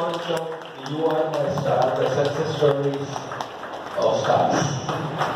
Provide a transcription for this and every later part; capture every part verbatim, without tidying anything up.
launch of You Are My Star, the success stories of stars.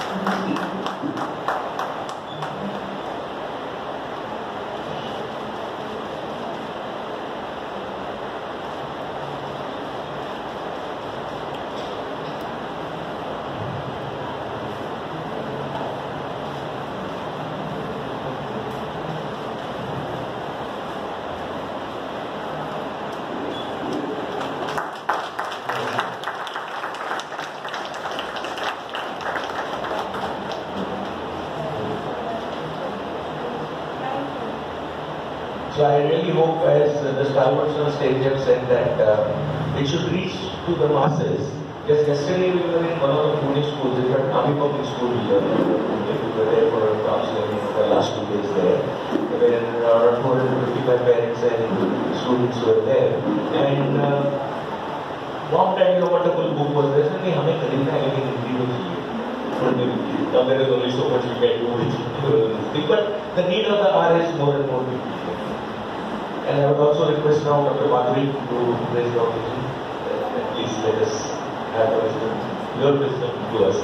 So I really hope, as uh, the stalwarts on stage have said, that uh, it should reach to the masses. Just yesterday we were in one of the Pune schools, in fact, Nami Public School, uh, we were there for a counseling the last two days there, where around two hundred fifty-five parents and students were there. And uh, long time, you know, wonderful book was there, and we have to read it. Now there is only so much we can do with it. But the need of the hour is more and more people. And I would also request now Doctor Madhuri to raise the occasion. Uh, please let us have the wisdom, your wisdom to us.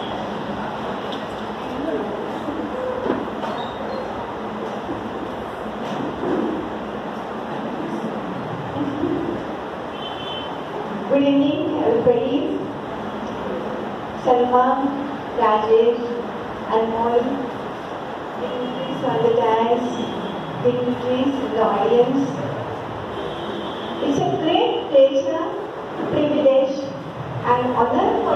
Good evening, everybody. Salma, Rajesh, Anmol, dignitaries on the dais, dignitaries in the audience. It's a great pleasure, privilege, and honor for